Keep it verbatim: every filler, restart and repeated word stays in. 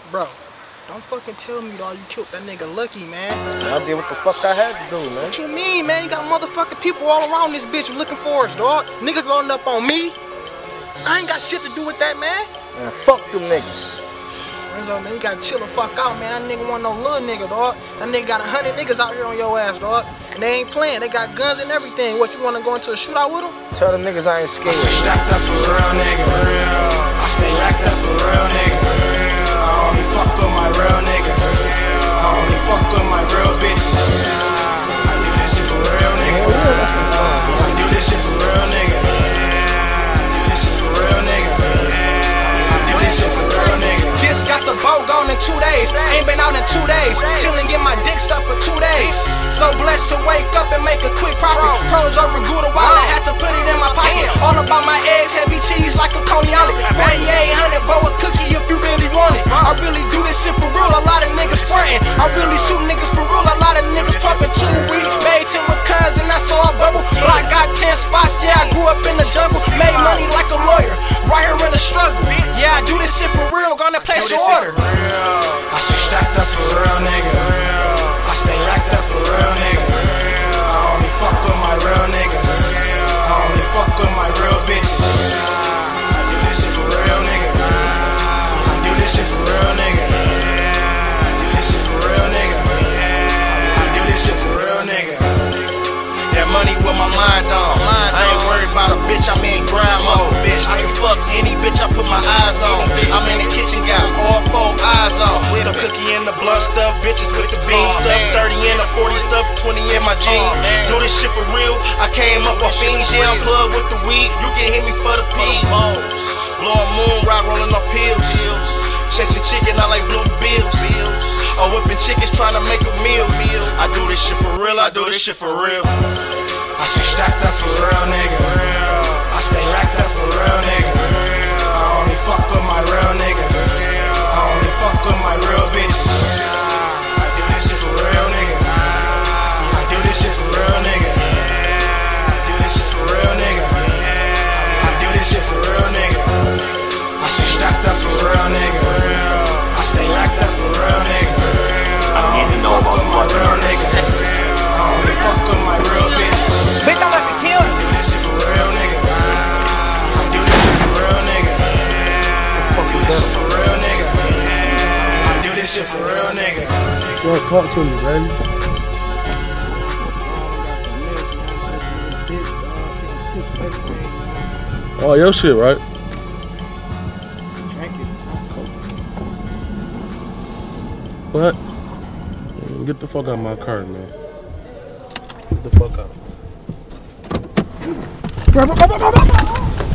Bro, don't fucking tell me, dog, you killed that nigga Lucky, man. I did what the fuck I had to do, man. What you mean, man? You got motherfucking people all around this bitch looking for us, dog. Niggas rolling up on me. I ain't got shit to do with that, man. Man, fuck them niggas. Renzo, man, you gotta chill the fuck out, man. That nigga want no little nigga, dog. That nigga got a hundred niggas out here on your ass, dog. And they ain't playing. They got guns and everything. What, you wanna go into a shootout with them? Tell them niggas I ain't scared. I stay stacked up for real, nigga. I stay racked up for real, nigga. I only fuck with my real niggas. I only fuck with my real bitches. I do this shit for real, nigga. I do this shit for real, nigga. I do this shit for real, nigga. I do this shit for real, nigga. Just got the boat gone in two days. Ain't been out in two days. Chillin', get my dicks up for two days. So blessed to wake up and make a quick profit. Pros over Gouda while I had to put it in my pocket. All about my eggs, heavy cheese like a cognac. forty-eight hundred, bro, a cookie if you really want it. I really do this shit for real, a lot of niggas frontin'. I really shoot niggas for real, a lot of niggas pumpin'. Two weeks, made ten with cuz and that's all bubble. But I got ten spots, yeah, I grew up in the jungle. Made money like a lawyer, right here in the struggle. Yeah, I do this shit for real, gonna place your order. I stay stacked up for real, nigga. I stay racked up for real, nigga. I only fuck with my real niggas. I only fuck with my real bitches. I do this shit for real, nigga. I do this shit for real, nigga. I do this shit for real, nigga. I do this shit for real, nigga. That money with my mind on. I ain't worried about a bitch, I'm in grind mode. I can fuck any bitch I put my eyes on. I'm in the kitchen, got all four eyes on. The cookie and the blunt stuff, bitches with the beam stuff. thirty in the forty stuff, twenty in my jeans. Do this shit for real, I came up off fiends. Yeah, I'm plugged with the weed, you can hit me for the peas. Blowing moon, rock rolling off pills. Chasing chicken, I like blue bills. Or whipping chickens trying to make a meal. I do this shit for real, I do this shit for real. I stay stacked up for real, nigga. I stay racked up for real, nigga. I only fuck with my real niggas. I only fuck with my real bitches. I do this shit for real, nigga. I do this shit for real, nigga. I do this shit for real, nigga. I do this shit for real, nigga. I stay stacked up for real, nigga. I stay racked up for real, nigga. I only fuck with my real niggas. I only fuck with my real bitches. Bitch, I'm about to kill you. I do this shit for real, nigga. I do this shit for real, nigga. I do this shit for real, nigga. I do this shit for real, nigga. Just talk to me, baby. Oh, your shit, right? Thank you. What? Get the fuck out of my car, man. Get the fuck out.